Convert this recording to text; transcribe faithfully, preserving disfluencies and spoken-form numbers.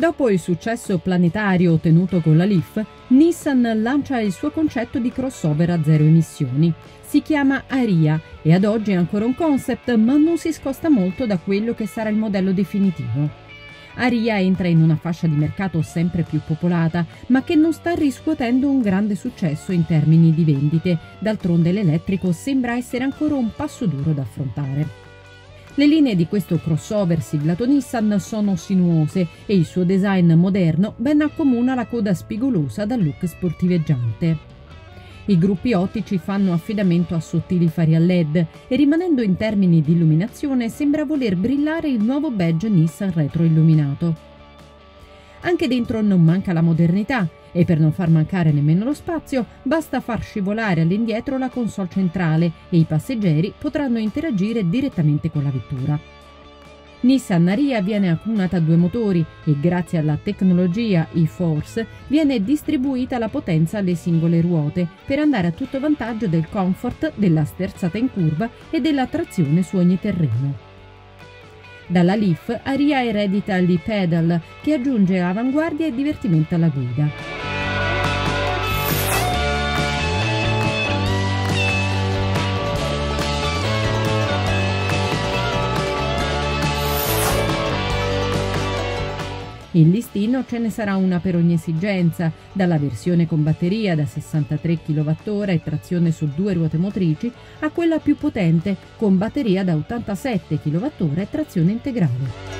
Dopo il successo planetario ottenuto con la Leaf, Nissan lancia il suo concetto di crossover a zero emissioni. Si chiama Ariya e ad oggi è ancora un concept, ma non si scosta molto da quello che sarà il modello definitivo. Ariya entra in una fascia di mercato sempre più popolata, ma che non sta riscuotendo un grande successo in termini di vendite. D'altronde l'elettrico sembra essere ancora un passo duro da affrontare. Le linee di questo crossover siglato Nissan sono sinuose e il suo design moderno ben accomuna la coda spigolosa dal look sportiveggiante. I gruppi ottici fanno affidamento a sottili fari a L E D e, rimanendo in termini di illuminazione, sembra voler brillare il nuovo badge Nissan retroilluminato. Anche dentro non manca la modernità e, per non far mancare nemmeno lo spazio, basta far scivolare all'indietro la console centrale e i passeggeri potranno interagire direttamente con la vettura. Nissan Ariya viene accomunata a due motori e, grazie alla tecnologia e-Force, viene distribuita la potenza alle singole ruote per andare a tutto vantaggio del comfort, della sterzata in curva e della trazione su ogni terreno. Dalla Leaf, Ariya eredita l'e-pedal, che aggiunge avanguardia e divertimento alla guida. In listino ce ne sarà una per ogni esigenza, dalla versione con batteria da sessantatré chilowattora e trazione su due ruote motrici a quella più potente con batteria da ottantasette chilowattora e trazione integrale.